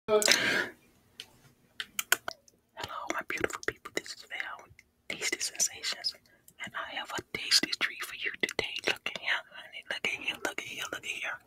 Hello, my beautiful people. This is Val with Tasty Sensations, and I have a tasty treat for you today. Look at here, honey. Look at here. Look at here. Look at here.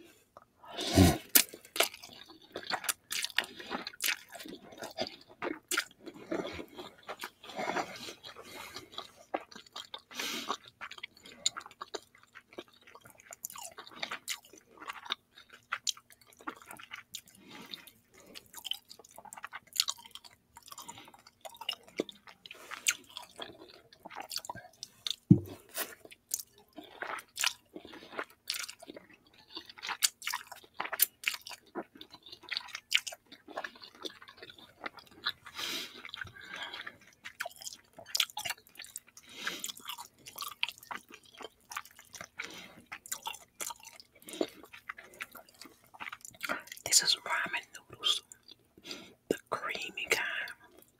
This is ramen noodles, the creamy kind.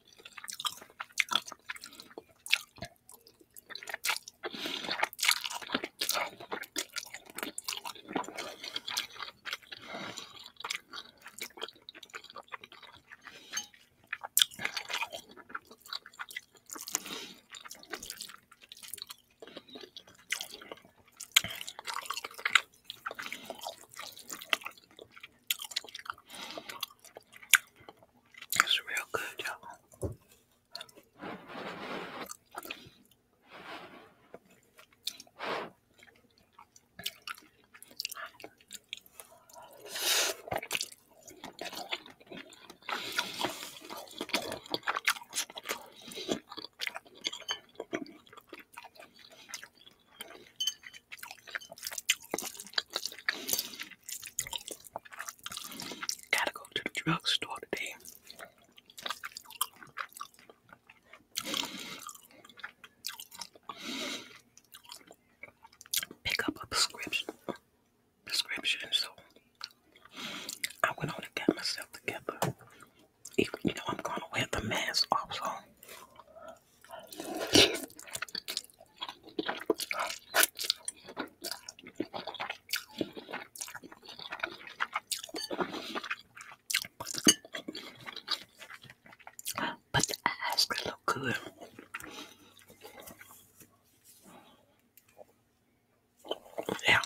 It's real good, y'all. Gotta go to the drugstore today. Pick up a prescription. So I went on and got myself together. I'm gonna wear the mask also. But the eyes look good. Yeah.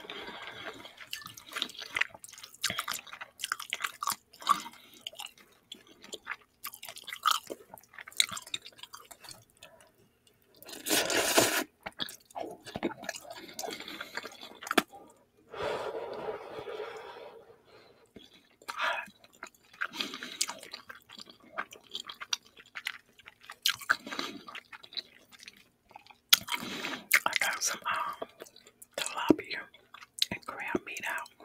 I got some tilapia and crab meat out.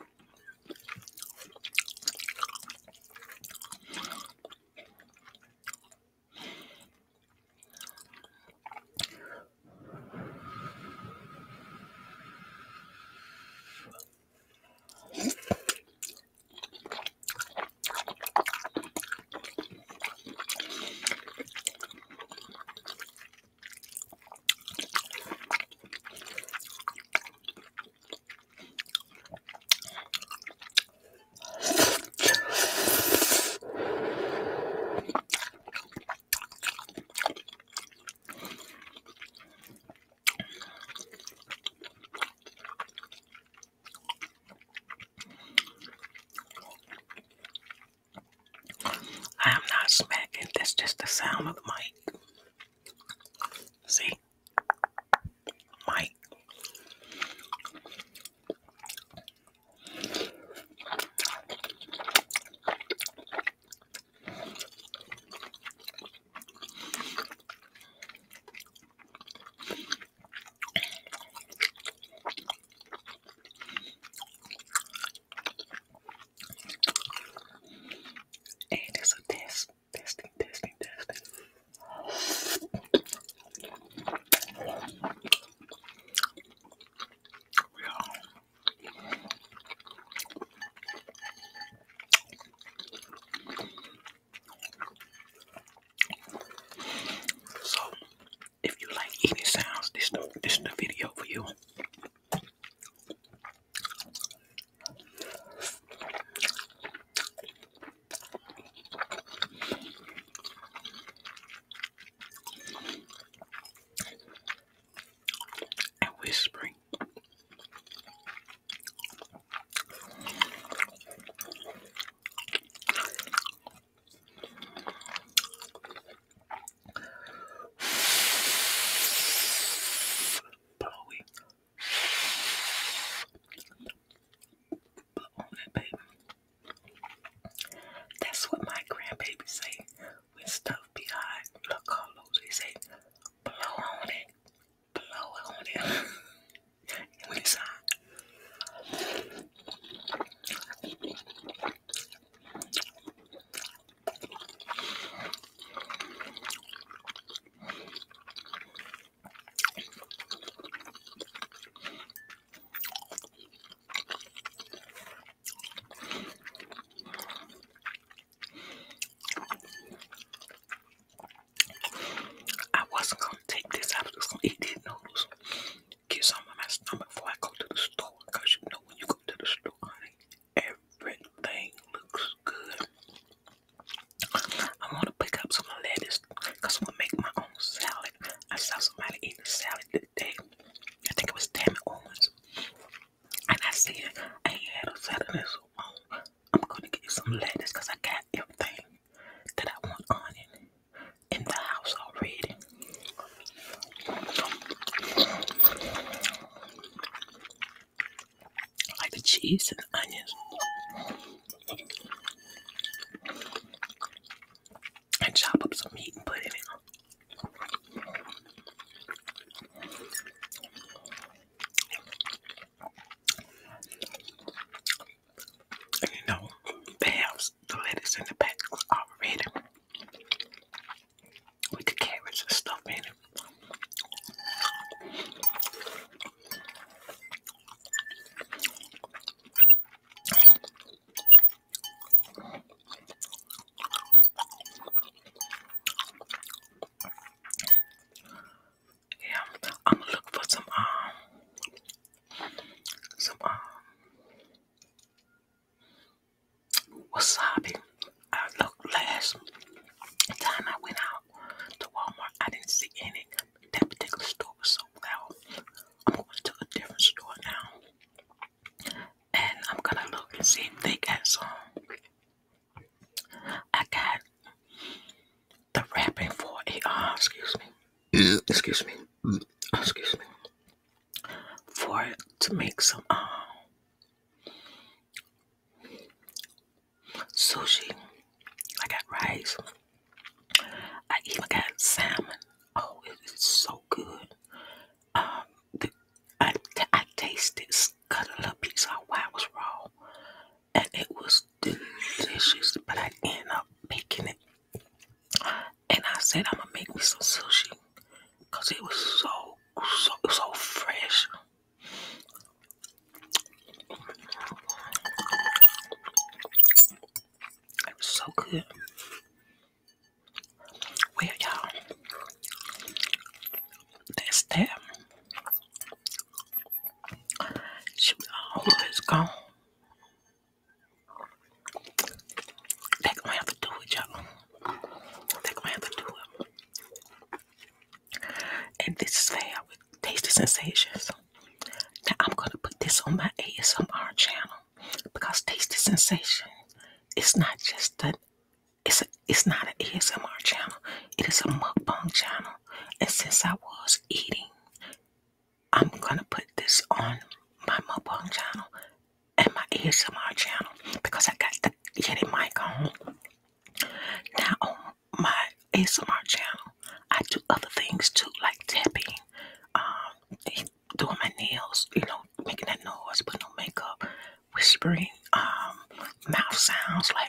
I am not smacking. That's just the sound of the mic. See? Mic. And it's a test. Testing. latest because I got everything that I want on it in the house already. Like the cheese and the onions. And chop up some meat and put it in. And they have the lettuce in the pack already with the carrots and stuff in it. Yeah, I'm looking for some wasabi. I looked last time I went out to Walmart. I didn't see any. That particular store was sold out. I'm going to a different store now, and I'm gonna look and see if they got some. I got the wrapping for a excuse me, for it to make some sushi. I got rice. I even got salmon. Oh, it is so good. I tasted, cut a little piece out while it was raw, and it was delicious. But I ended up making it, and I said I'm gonna make me some sushi because it was so fresh. It was so good. Well, y'all, that's that. Shoot, all of it's gone. They're gonna have to do it, y'all. They're gonna have to do it. And this is fair with Tasty Sensations. Now I'm gonna put this on my ASMR channel because Tasty Sensation is not just it's not an ASMR channel. It is a mukbang channel. And since I was eating, I'm gonna put this on my mukbang channel and my ASMR channel because I got the Yeti mic on. Now on my ASMR channel, I do other things too, like tapping, doing my nails, making that noise, putting on makeup, whispering, mouth sounds like.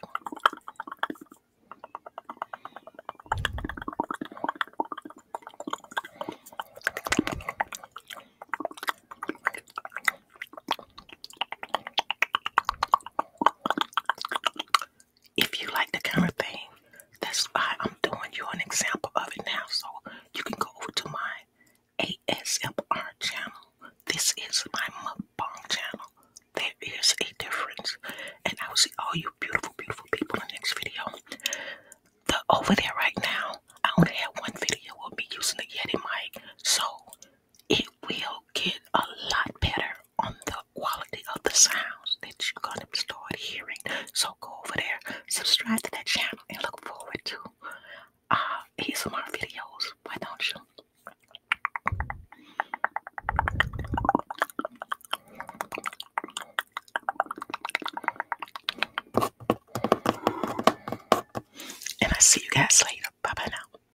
If you like the kind of thing, that's why I'm doing you an example of it now. So you can go over to my ASMR channel. This is my mukbang channel. There is a difference. And I will see all you beautiful, beautiful people in the next video. Over there